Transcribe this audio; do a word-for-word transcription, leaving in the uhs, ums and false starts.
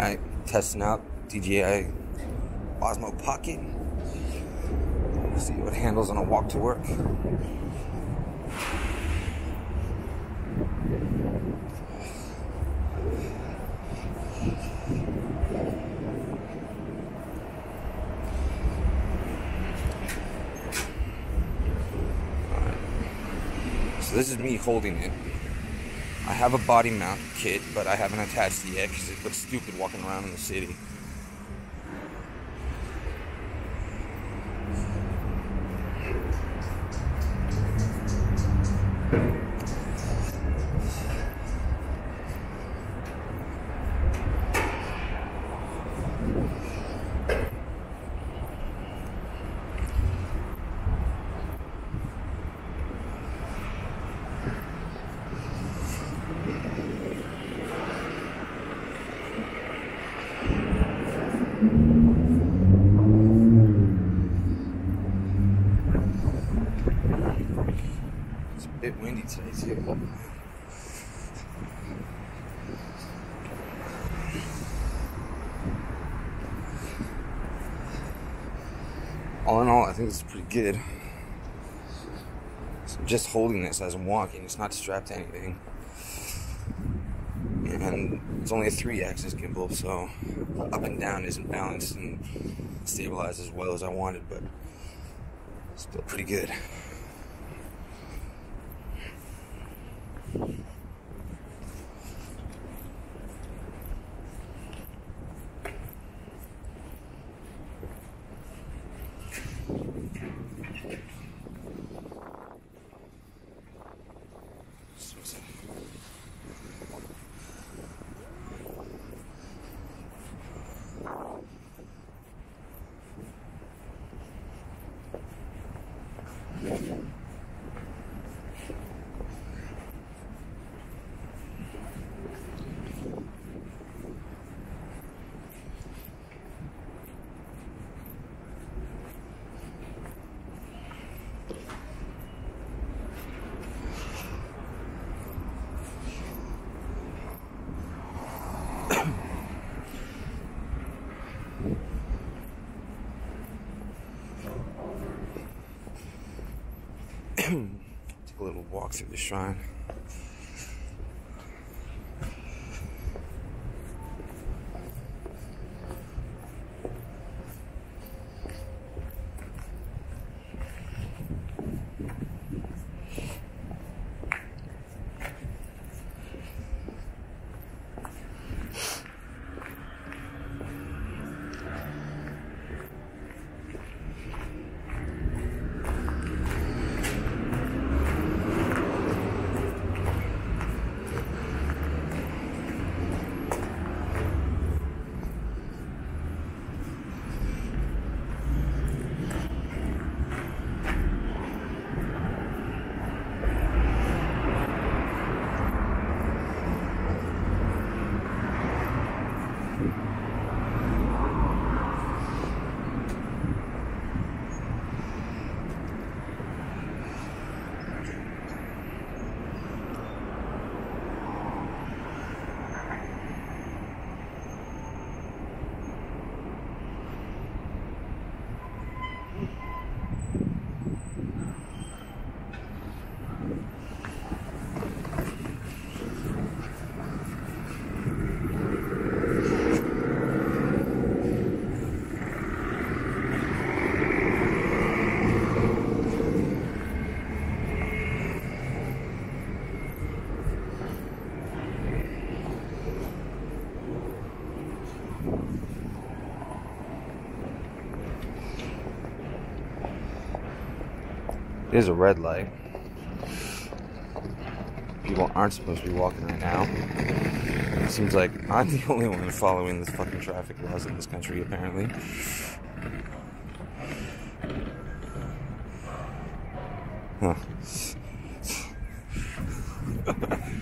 Alright, testing out D J I Osmo Pocket. See what it handles on a walk to work. So this is me holding it. I have a body mount kit, but I haven't attached it yet because it looks stupid walking around in the city. It's a bit windy today too. All in all, I think this is pretty good. So I'm just holding this as I'm walking. It's not strapped to anything. And it's only a three axis gimbal, so up and down isn't balanced and stabilized as well as I wanted, but still pretty good. Take a little walk through the shrine. There's a red light. People aren't supposed to be walking right now. It seems like I'm the only one following the fucking traffic laws in this country, apparently. Huh.